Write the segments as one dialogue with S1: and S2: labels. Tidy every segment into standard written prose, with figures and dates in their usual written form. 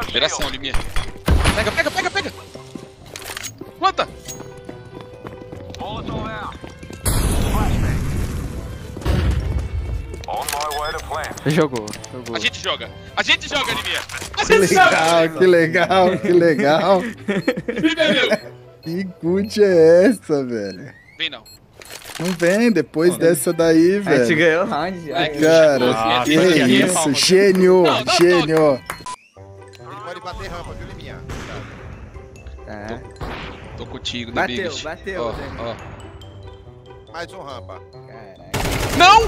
S1: Operação, Liminha. Pega, pega, pega, pega! Planta!
S2: Jogou.
S1: A gente joga, Liminha!
S3: Que legal, que legal. Que good é essa, velho?
S1: Vem não.
S3: Não vem, depois dessa daí, velho.
S2: A gente ganhou o round já.
S3: Cara, que é isso? Gênio, gênio.
S4: Ele pode bater rampa, viu, Liminha?
S2: Tá.
S1: Tô contigo, né,
S2: Bateu,
S1: Biggest?
S2: bateu.
S1: Ó,
S2: Dani.
S4: Mais um rampa.
S2: Caraca.
S1: Não!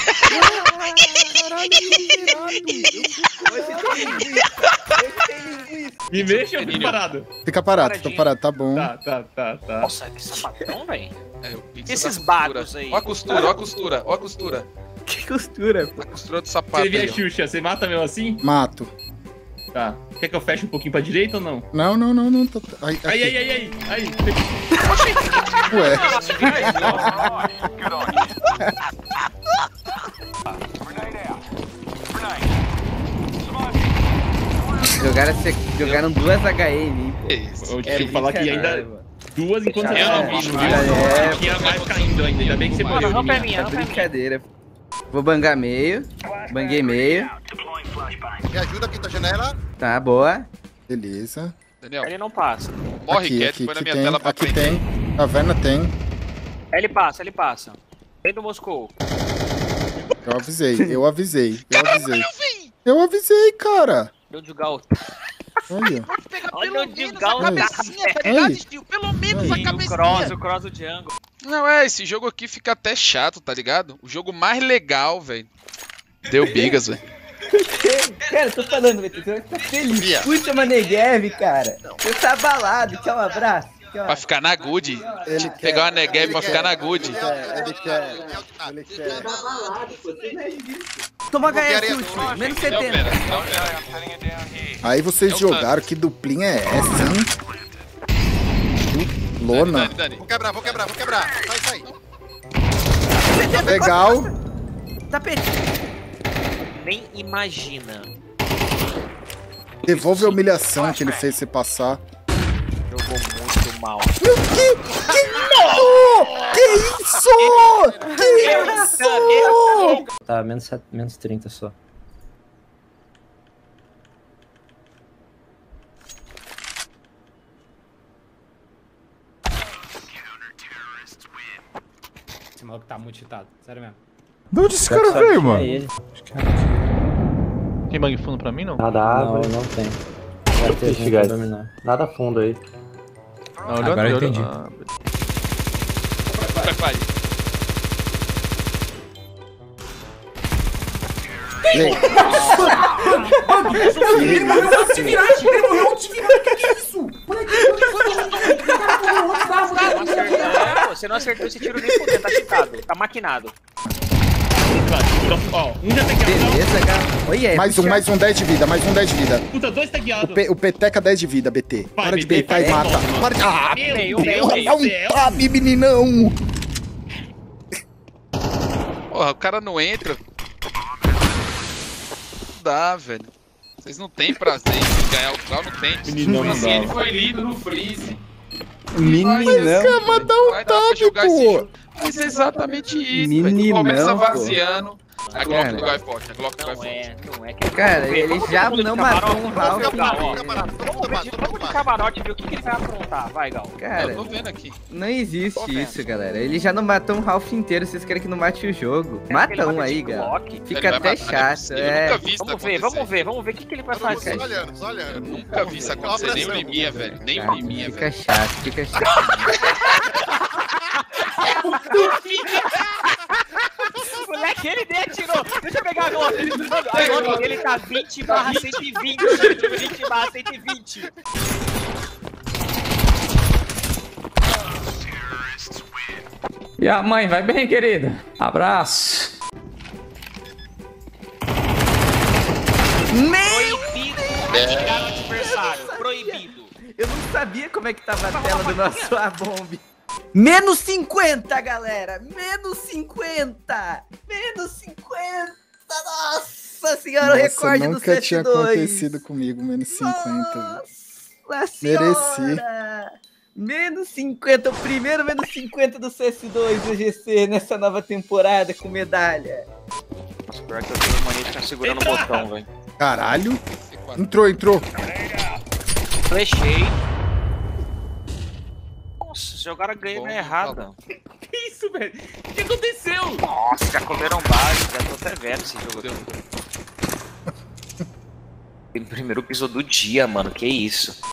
S5: Me mexa ou fico parado?
S3: Fica parado, tá bom.
S5: Tá.
S6: Nossa, que sapatão, velho.
S1: É, o Pix
S6: Esses
S1: da
S6: bagos
S1: costura.
S6: aí.
S1: Ó a costura, ó a costura, ó a costura.
S2: Que costura, pô.
S1: A costura do sapato
S5: Você vê
S1: aí,
S5: a
S1: ó.
S5: Xuxa, você mata mesmo assim?
S3: Mato.
S5: Tá. Quer que eu feche um pouquinho pra direita ou não?
S3: Não. Ai, aqui.
S5: Aí.
S3: Ué.
S2: Jogaram duas HE em mim, pô.
S1: Que isso?
S5: Eu tinha que falar que ainda duas enquanto você
S1: Eu não
S5: tava
S1: vi,
S5: vivo,
S1: não
S5: viu?
S2: vi.
S5: Tinha mais caindo ainda, ainda bem que você morreu.
S6: Rampa é
S5: Liminha.
S6: minha, rampa é minha.
S2: Brincadeira. Vou bangar meio. Banguei meio.
S4: Me ajuda aqui da janela.
S2: Tá, boa.
S3: Beleza.
S1: Daniel,
S6: Ele não passa.
S1: morre
S3: Aqui,
S1: quieto, põe na minha
S3: tem,
S1: tela pra
S3: aqui
S1: aprender.
S3: tem. Caverna tem.
S6: Ele passa, ele passa. Vem do Moscou.
S3: Eu avisei, cara.
S6: Deu de gal.
S3: Olha.
S6: Olha
S1: Pelo
S6: onde
S1: menos
S6: o Gal
S1: a
S6: tá.
S1: cabecinha, tá
S3: Aí.
S1: ligado, Steel? Pelo menos a
S3: Aí.
S6: E
S1: cabecinha.
S6: o cross do Django.
S1: Não, esse jogo aqui fica até chato, tá ligado? O jogo mais legal, velho. Deu bigas, velho.
S2: Cara, eu tô falando, você vai ficar feliz.
S4: Bia.
S2: Puxa, Manegev, cara. Você tá abalado. Quer um abraço? Quer
S1: Pra ficar na good.
S3: Ele
S1: Pegar uma Negev pra ficar na good.
S3: Ele quer.
S2: Toma
S4: Vou
S2: HS
S4: querer-
S2: último, menos
S1: Não,
S2: 70.
S1: pera, não, pera.
S3: Aí vocês
S1: É o
S3: jogaram, que duplinha é essa, hein? Lona.
S1: Dani.
S4: Vou quebrar. Sai.
S3: Legal.
S2: Tapete.
S6: Nem imagina.
S3: Devolve a humilhação que ele fez você passar.
S6: Jogou muito mal.
S3: Que isso? Que isso?
S7: Tá, menos 30 só.
S8: Esse maluco tá muito cheatado, sério mesmo.
S3: De onde esse cara veio, mano?
S7: Ele.
S9: Tem bang fundo pra mim, não?
S7: Nada árvore. Não tem. Vai ter gente pra dominar. Nada fundo aí.
S9: Ah, olhou,
S8: Agora eu
S9: olhou.
S8: entendi.
S9: Ah,
S1: Prepare.
S6: Você não acertou esse tiro nem por dentro, tá cheatado. Tá maquinado.
S5: Ó, um já tagueado.
S2: Beleza, cara. Olha,
S3: Mais um 10 de vida, mais um 10 de vida.
S5: Puta, dois tagueados.
S3: O Peteca 10 de vida, BT.
S5: Vai,
S3: Para de
S5: BT,
S3: beitar e
S5: vai,
S3: mata.
S5: toma.
S3: Para de... Ah,
S6: Meio,
S3: não sabe, meninão.
S1: Porra, o cara não entra. Não dá, velho. Vocês não têm prazer em ganhar o grau, não tem.
S5: Menino, não dá.
S1: Ele foi lido no freeze.
S2: Meninão.
S3: Mas dá um
S1: Vai dar pra
S3: tap,
S1: jogar esse
S3: pô.
S1: jogo. Mas é exatamente isso, velho.
S2: Meninão,
S1: Começa
S2: pô.
S1: vaziando. A Glock
S2: Cara.
S1: do Guy Forte, a Glock do Guy
S6: Não
S1: Forte.
S6: é, não é. Que...
S2: Cara, ele já não matou um Ralph inteiro.
S6: Vamos de camarote ver o que ele vai aprontar. Vai, Gal.
S2: Cara,
S1: Eu tô vendo aqui.
S2: não existe isso, galera. Ele já não matou um Ralph inteiro, vocês querem que não mate o jogo. Mata um aí, galera. Fica
S1: Ele vai
S2: até
S1: matar, não é
S2: chato,
S1: possível. Eu nunca vi isso
S6: Vamos ver,
S1: acontecer.
S6: vamos ver o que ele vai fazer.
S4: Só olhando.
S1: Nunca vi isso acontecer, nem o Liminha, velho. Nem o Liminha,
S2: Fica
S1: velho.
S2: chato, fica chato.
S6: Moleque, ele nem atirou. Deixa eu pegar a Glock. A Glock dele tá 20/120. 20/120.
S8: E a mãe, vai bem, querida? Abraço.
S6: Proibido atirar no adversário. Proibido.
S2: Eu não sabia como é que tava a tela do nosso A-bomb. Menos 50, galera! Menos 50! Menos 50! Nossa senhora, o recorde do
S3: nunca
S2: CS2.
S3: tinha acontecido comigo, menos 50.
S2: Nossa senhora.
S3: Mereci.
S2: Menos 50, o primeiro menos 50 do CS2 do GC nessa nova temporada com medalha.
S6: Pior que eu tenho mania de ficar segurando o botão, velho.
S3: Caralho. Entrou.
S6: Flechei. Nossa, jogaram a game errada.
S5: Que isso, velho? O que aconteceu?
S6: Nossa, já comeram base, já tô até vendo esse jogo aqui. O primeiro piso do dia, mano, que isso?